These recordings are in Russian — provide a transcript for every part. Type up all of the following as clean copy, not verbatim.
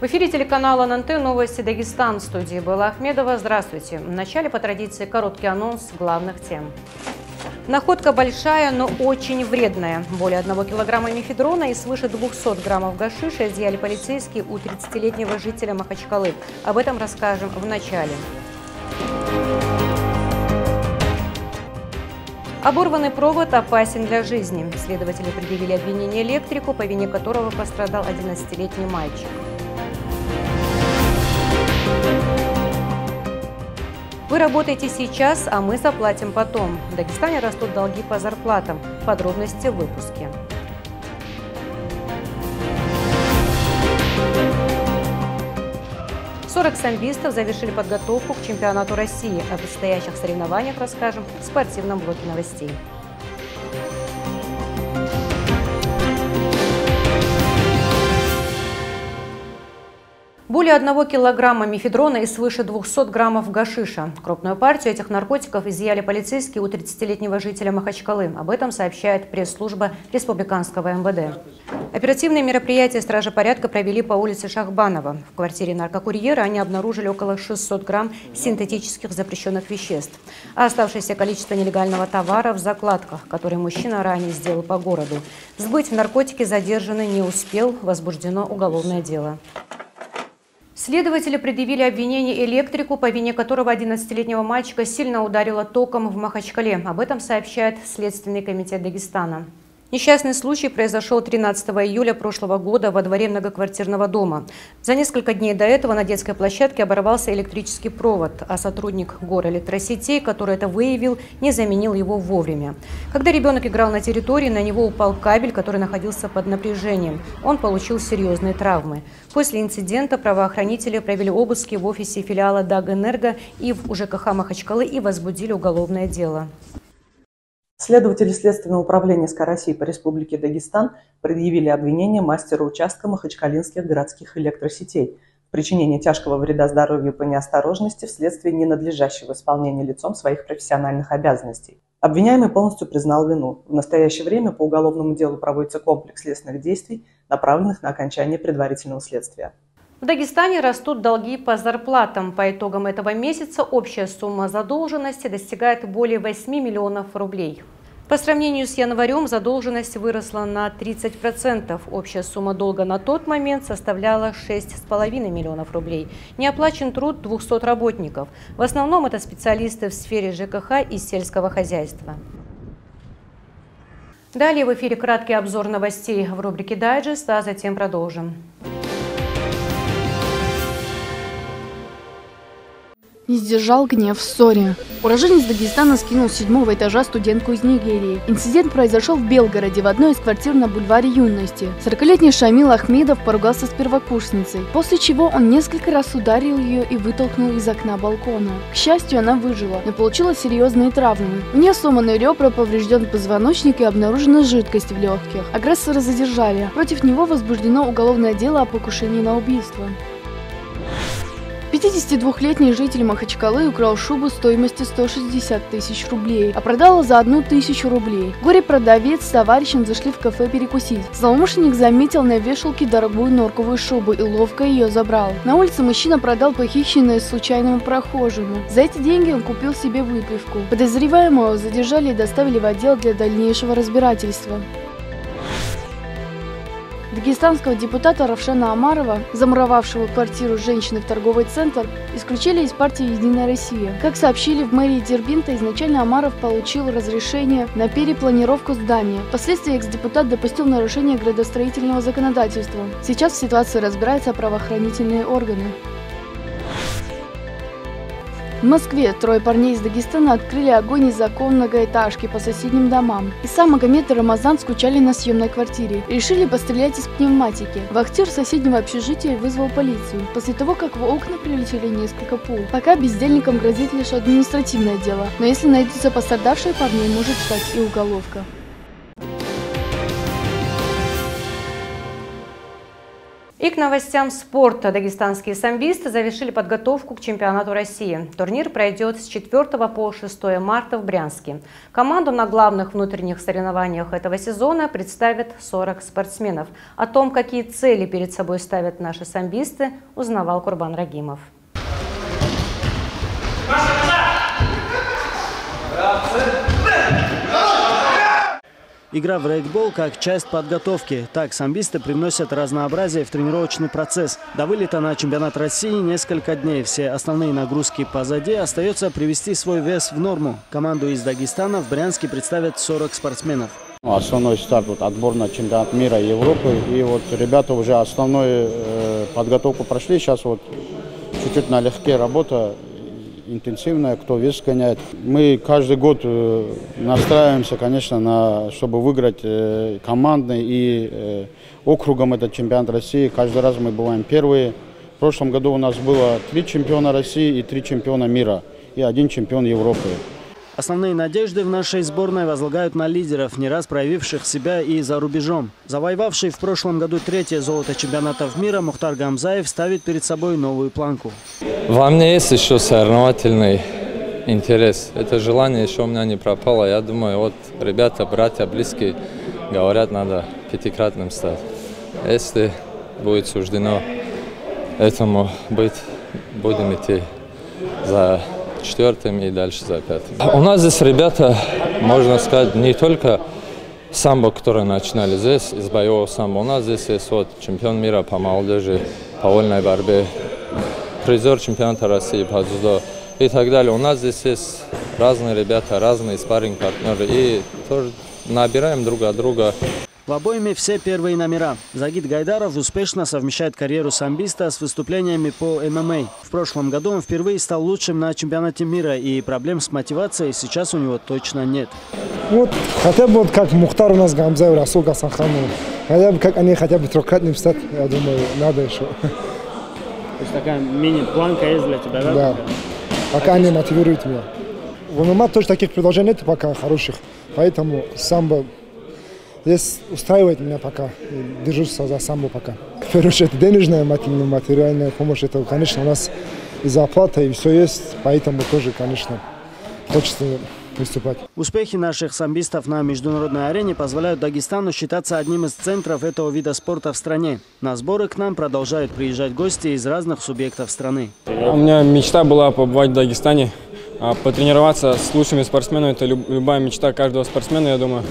В эфире телеканала ННТ «Новости Дагестан». В студии Белла Ахмедова. Здравствуйте. В начале, по традиции, короткий анонс главных тем. Находка большая, но очень вредная. Более 1 килограмма мефедрона и свыше 200 граммов гашиша изъяли полицейские у 30-летнего жителя Махачкалы. Об этом расскажем в начале. Оборванный провод опасен для жизни. Следователи предъявили обвинение электрику, по вине которого пострадал 11-летний мальчик. Вы работаете сейчас, а мы заплатим потом. В Дагестане растут долги по зарплатам. Подробности в выпуске. Самбистов завершили подготовку к чемпионату России. О предстоящих соревнованиях расскажем в спортивном блоке новостей. Более 1 килограмма мефедрона и свыше 200 граммов гашиша. Крупную партию этих наркотиков изъяли полицейские у 30-летнего жителя Махачкалы. Об этом сообщает пресс-служба республиканского МВД. Оперативные мероприятия стражи порядка провели по улице Шахбанова. В квартире наркокурьера они обнаружили около 600 грамм синтетических запрещенных веществ, а оставшееся количество нелегального товара в закладках, которые мужчина ранее сделал по городу. Сбыть наркотики задержанный не успел, возбуждено уголовное дело. Следователи предъявили обвинение электрику, по вине которого 11-летнего мальчика сильно ударило током в Махачкале. Об этом сообщает Следственный комитет Дагестана. Несчастный случай произошел 13 июля прошлого года во дворе многоквартирного дома. За несколько дней до этого на детской площадке оборвался электрический провод, а сотрудник горэлектросетей, который это выявил, не заменил его вовремя. Когда ребенок играл на территории, на него упал кабель, который находился под напряжением. Он получил серьезные травмы. После инцидента правоохранители провели обыски в офисе филиала Дагэнерго и в УЖКХ Махачкалы и возбудили уголовное дело. Следователи Следственного управления СК России по Республике Дагестан предъявили обвинение мастеру участка махачкалинских городских электросетей в причинении тяжкого вреда здоровью по неосторожности вследствие ненадлежащего исполнения лицом своих профессиональных обязанностей. Обвиняемый полностью признал вину. В настоящее время по уголовному делу проводится комплекс следственных действий, направленных на окончание предварительного следствия. В Дагестане растут долги по зарплатам. По итогам этого месяца общая сумма задолженности достигает более 8 миллионов рублей. По сравнению с январем задолженность выросла на 30%. Общая сумма долга на тот момент составляла 6,5 миллионов рублей. Не оплачен труд 200 работников. В основном это специалисты в сфере ЖКХ и сельского хозяйства. Далее в эфире краткий обзор новостей в рубрике «Дайджест», а затем продолжим. Не сдержал гнев в ссоре. Уроженец Дагестана скинул с 7-го этажа студентку из Нигерии. Инцидент произошел в Белгороде, в одной из квартир на бульваре Юности. 40-летний Шамил Ахмедов поругался с первокурсницей, после чего он несколько раз ударил ее и вытолкнул из окна балкона. К счастью, она выжила, но получила серьезные травмы. У нее сломаны ребра, поврежден позвоночник и обнаружена жидкость в легких. Агрессора задержали. Против него возбуждено уголовное дело о покушении на убийство. 52-летний житель Махачкалы украл шубу стоимостью 160 тысяч рублей, а продал за 1000 рублей. Горе-продавец с товарищем зашли в кафе перекусить. Злоумышленник заметил на вешалке дорогую норковую шубу и ловко ее забрал. На улице мужчина продал похищенное случайному прохожему. За эти деньги он купил себе выпивку. Подозреваемого задержали и доставили в отдел для дальнейшего разбирательства. Дагестанского депутата Равшана Омарова, замуровавшего квартиру женщины в торговый центр, исключили из партии «Единая Россия». Как сообщили в мэрии Дербента, изначально Омаров получил разрешение на перепланировку здания. Впоследствии экс-депутат допустил нарушение градостроительного законодательства. Сейчас в ситуации разбираются правоохранительные органы. В Москве 3 парней из Дагестана открыли огонь из окон многоэтажки по соседним домам. Иса, Магомед и Рамазан скучали на съемной квартире. Решили пострелять из пневматики. Вахтер соседнего общежития вызвал полицию, после того, как в окна прилетели несколько пуль. Пока бездельникам грозит лишь административное дело, но если найдутся пострадавшие, парней может ждать и уголовка. И к новостям спорта. Дагестанские самбисты завершили подготовку к чемпионату России. Турнир пройдет с 4 по 6 марта в Брянске. Команду на главных внутренних соревнованиях этого сезона представят 40 спортсменов. О том, какие цели перед собой ставят наши самбисты, узнавал Курбан Рагимов. Игра в регбол как часть подготовки. Так самбисты привносят разнообразие в тренировочный процесс. До вылета на чемпионат России несколько дней. Все основные нагрузки позади. Остается привести свой вес в норму. Команду из Дагестана в Брянске представят 40 спортсменов. Основной старт, отбор на чемпионат мира и Европы. И ребята уже основную подготовку прошли. Сейчас чуть-чуть налегке работа. Интенсивная, кто вес гоняет. Мы каждый год настраиваемся, конечно, чтобы выиграть командный и округом этот чемпионат России. Каждый раз мы бываем первые. В прошлом году у нас было 3 чемпиона России и 3 чемпиона мира и 1 чемпион Европы. Основные надежды в нашей сборной возлагают на лидеров, не раз проявивших себя и за рубежом. Завоевавший в прошлом году 3-е золото чемпионатов мира Мухтар Гамзаев ставит перед собой новую планку. Во мне есть еще соревновательный интерес. Это желание еще у меня не пропало. Я думаю, ребята, братья, близкие говорят, надо 5-кратным стать. Если будет суждено этому быть, будем идти за 4-м и дальше за 5-м. У нас здесь ребята, можно сказать, не только самбо, которые начинали здесь, из боевого самбо. У нас здесь есть чемпион мира по молодежи, по вольной борьбе, призер чемпионата России по дзюдо и так далее. У нас здесь есть разные ребята, разные спарринг-партнеры и тоже набираем друг от друга. В обойме все первые номера. Загид Гайдаров успешно совмещает карьеру самбиста с выступлениями по ММА. В прошлом году он впервые стал лучшим на чемпионате мира, и проблем с мотивацией сейчас у него точно нет. Хотя бы как Мухтар у нас, Гамзаев, Расул Гасанханов. Как они хотя бы 3-кратным стать, я думаю, надо еще. То есть такая мини-планка есть для тебя, да? Да. Пока они мотивируют меня. В ММА тоже таких предложений нет пока хороших, поэтому самбо здесь устраивает меня пока. Держусь за самбо пока. В первую очередь денежная, материальная помощь, это, конечно, у нас и зарплата, и все есть, поэтому тоже, конечно, хочется выступать. Успехи наших самбистов на международной арене позволяют Дагестану считаться одним из центров этого вида спорта в стране. На сборы к нам продолжают приезжать гости из разных субъектов страны. У меня мечта была побывать в Дагестане, потренироваться с лучшими спортсменами. Это любая мечта каждого спортсмена, я думаю.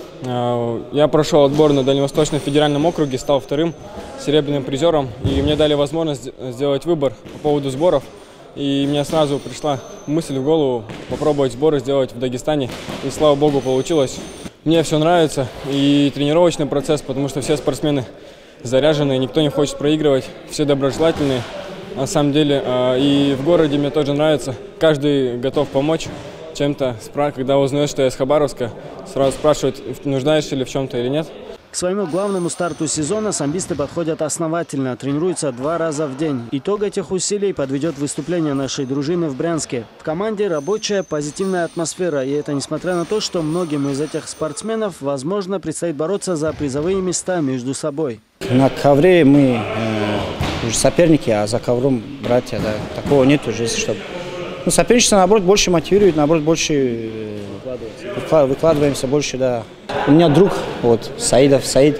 Я прошел отбор на Дальневосточном федеральном округе, стал 2-м серебряным призером. И мне дали возможность сделать выбор по поводу сборов. И мне сразу пришла мысль в голову попробовать сборы сделать в Дагестане. И слава богу, получилось. Мне все нравится. И тренировочный процесс, потому что все спортсмены заряженные, никто не хочет проигрывать. Все доброжелательные. На самом деле, и в городе мне тоже нравится. Каждый готов помочь чем-то. Когда узнает, что я из Хабаровска, сразу спрашивают, нуждаешься ли в чем-то или нет. К своему главному старту сезона самбисты подходят основательно, тренируются 2 раза в день. Итог этих усилий подведет выступление нашей дружины в Брянске. В команде рабочая, позитивная атмосфера, и это несмотря на то, что многим из этих спортсменов, возможно, предстоит бороться за призовые места между собой. На ковре мы уже соперники, а за ковром братья, да. Такого нет уже, чтобы... соперничество, наоборот, больше мотивирует, наоборот, больше выкладываемся, больше, да. У меня друг, Саид,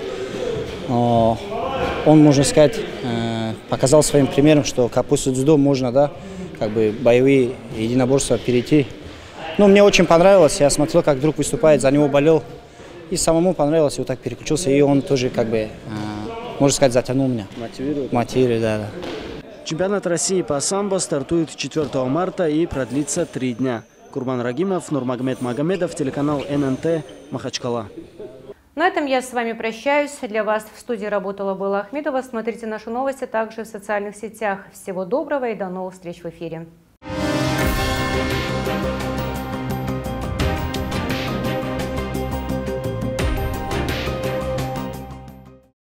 он, можно сказать, показал своим примером, что после дзюдо можно, да, боевые единоборства перейти. Мне очень понравилось, я смотрел, как друг выступает, за него болел, и самому понравилось, так переключился, и он тоже, можно сказать, затянул меня. Мотивирует, да. Чемпионат России по самбо стартует 4 марта и продлится 3 дня. Курбан Рагимов, Нурмагомед Магомедов, телеканал ННТ, Махачкала. На этом я с вами прощаюсь. Для вас в студии работала Белла Ахмедова. Смотрите наши новости также в социальных сетях. Всего доброго и до новых встреч в эфире.